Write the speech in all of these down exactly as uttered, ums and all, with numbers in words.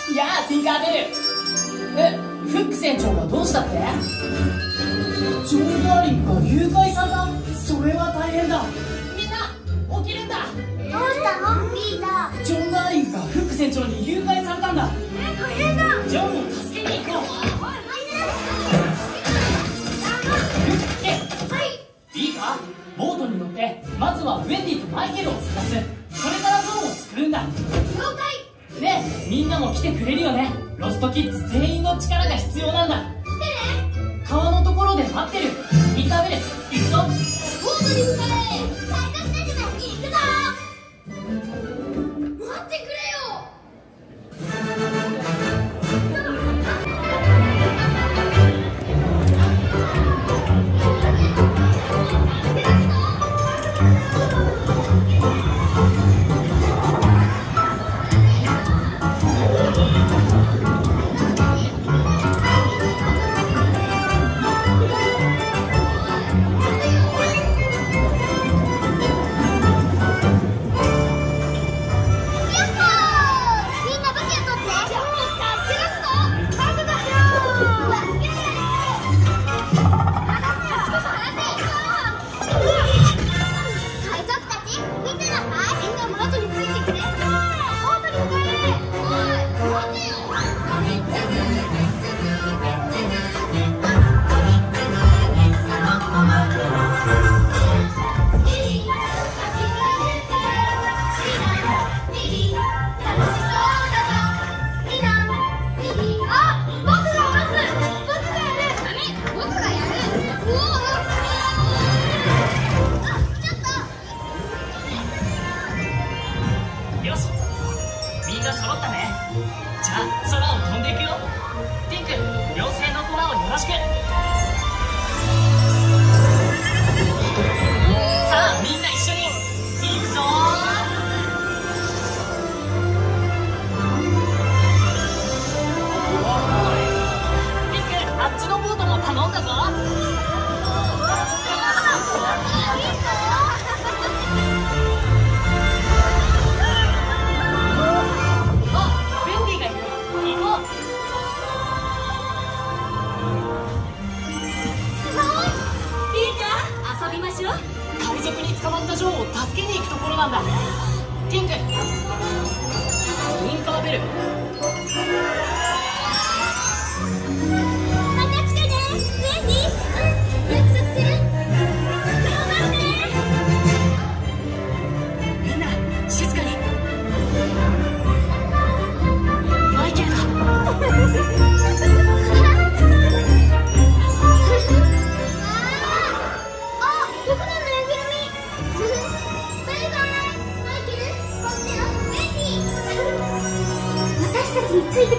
やあティンカーベル。え、フック船長がどうしたって？ジョン・ダーリンが誘拐された。それは大変だ。みんな起きるんだ。 どうしたのピーター？ ジョン・ダーリンがフック船長に誘拐されたんだ。 え、大変だ。 ジョンを助けに行こう。え、 はい。 いいか、ボートに乗ってまずはウェンディとマイケルを探す。それからジョンを救うんだ。 了解。 ねえ、みんなも来てくれるよね。ロストキッズ全員の力が必要なんだ。 来てね。 川のところで待ってる。ティンカーベル、行くぞ。 ボートに向かれ。最初ステージで行くぞ。待ってくれよ。 海賊に捕まったジョンを助けに行くところなんだ。ティンク、ティンカーベル。 また来てね、ウェンディ。約束する。頑張ってね。 みんな静かに。マイケルだ。 ついてきて。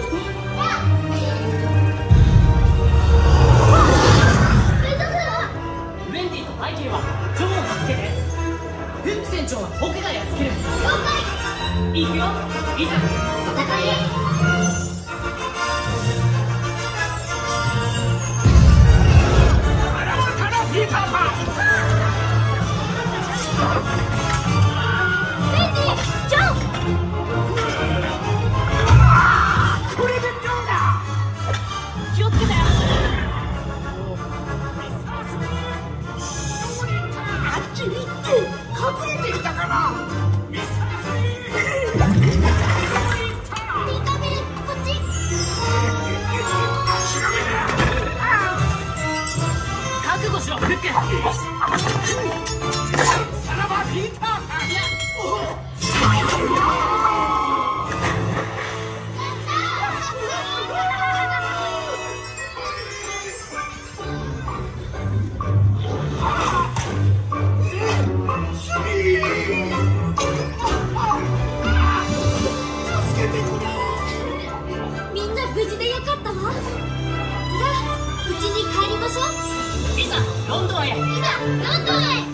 ウェンディとマイケルはジョンを助けて。フック船長は僕がやっつける。 了解。 行くよ、いざ戦いへ。ピーターパン。 ウェンディ、ジョン。 気をつけて。 あっちに行って隠れていたかな。 ティンカーベル、こっち。 覚悟しろ、フック。 さらばピーターパン。 みんな無事でよかったわ。さあ、うちに帰りましょう。 いざロンドンへ。 いざロンドンへ。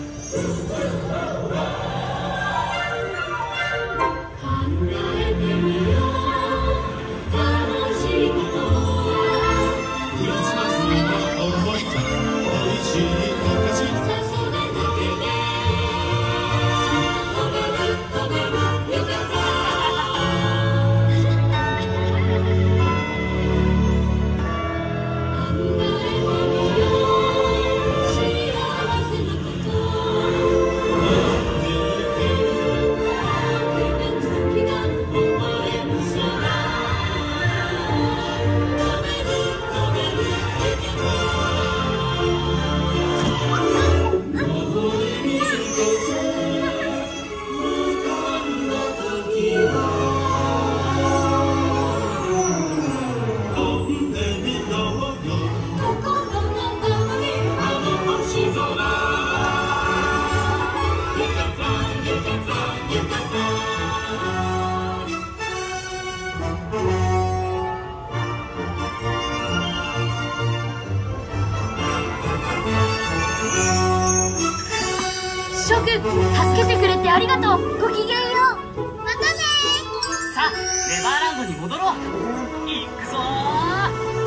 く助けてくれてありがとう。ごきげんよう。またね。 さあネバーランドに戻ろう。行くぞー。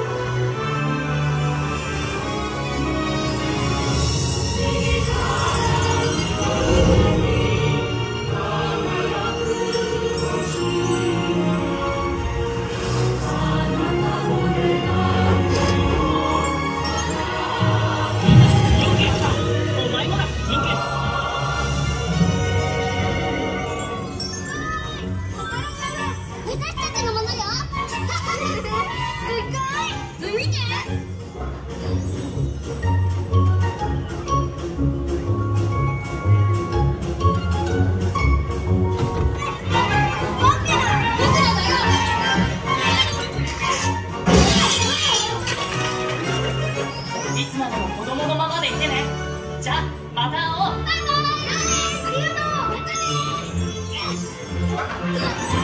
いつまでも子供のままでいてね。じゃあまた会おう。バイバイ。ありがとう。またね。